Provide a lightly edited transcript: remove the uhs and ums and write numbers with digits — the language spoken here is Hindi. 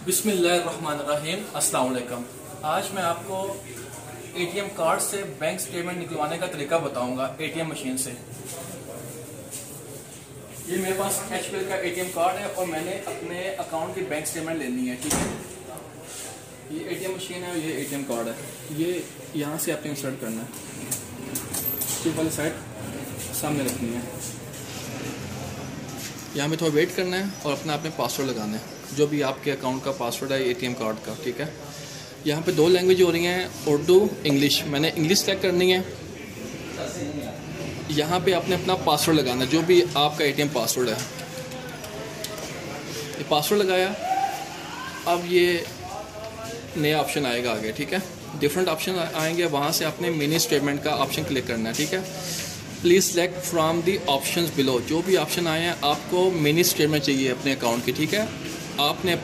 बिस्मिल्लाहिर्रहमानिर्रहीम। अस्सलाम वालेकुम। आज मैं आपको एटीएम कार्ड से बैंक स्टेटमेंट निकलवाने का तरीका बताऊंगा एटीएम मशीन से। ये मेरे पास एचपीएल का एटीएम कार्ड है और मैंने अपने अकाउंट की बैंक स्टेटमेंट लेनी है। ठीक है, ये एटीएम मशीन है और ये एटीएम कार्ड है। ये यहाँ से आपने इंसर्ट करना है, चिप वाली साइड सामने रखनी है। यहाँ में थोड़ा वेट करना है और अपना आपने पासवर्ड लगाना है, जो भी आपके अकाउंट का पासवर्ड है एटीएम कार्ड का। ठीक है, यहाँ पे दो लैंग्वेज हो रही हैं, उर्दू इंग्लिश। मैंने इंग्लिश सेलेक्ट करनी है। यहाँ पे आपने अपना पासवर्ड लगाना है, जो भी आपका एटीएम पासवर्ड है। ये पासवर्ड लगाया, अब ये नया ऑप्शन आएगा आगे। ठीक है, डिफरेंट ऑप्शन आएंगे, वहाँ से आपने मिनी स्टेटमेंट का ऑप्शन क्लिक करना है। ठीक है, please select from the options below. जो भी ऑप्शन आए हैं, आपको मिनी स्टेटमेंट चाहिए अपने अकाउंट की। ठीक है, आपने